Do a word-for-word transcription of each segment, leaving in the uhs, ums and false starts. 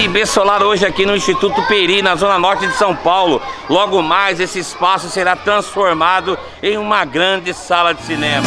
Cine B Solar hoje aqui no Instituto Peri, na zona norte de São Paulo. Logo mais esse espaço será transformado em uma grande sala de cinema.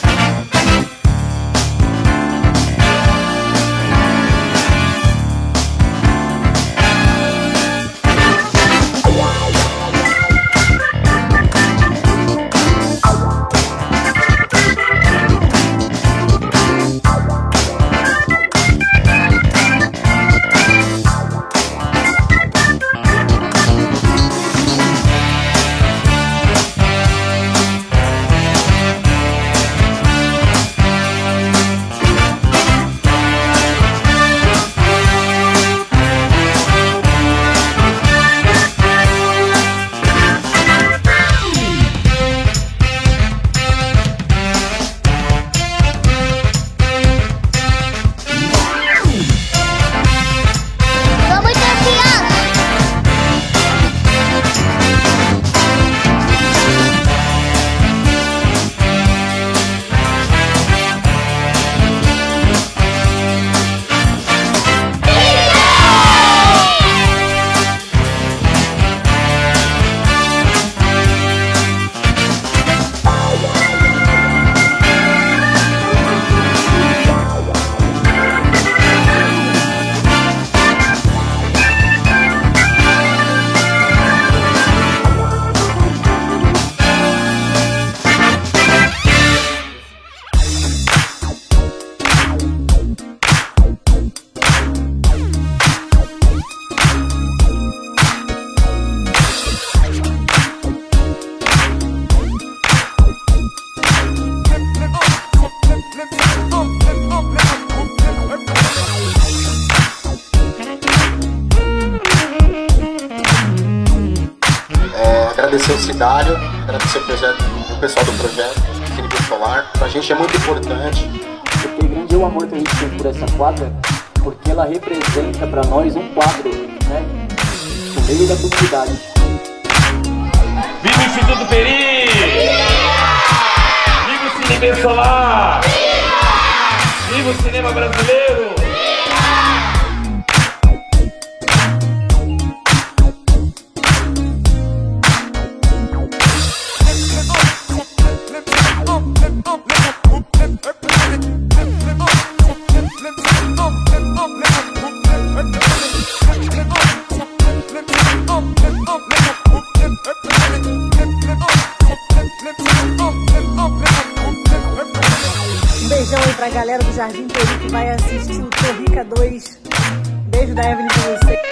Agradecer o Cidário, agradecer o, projeto, o pessoal do projeto Cine B Solar. Pra gente é muito importante. Porque grande é o amor que a gente tem por essa quadra, porque ela representa pra nós um quadro, né, no meio da comunidade. Viva o Instituto Peri! Viva o Cine B Solar! Viva o cinema brasileiro! Um beijão aí pra galera do Jardim Peri que vai assistir o Torrica dois. Beijo da Evelyn pra você.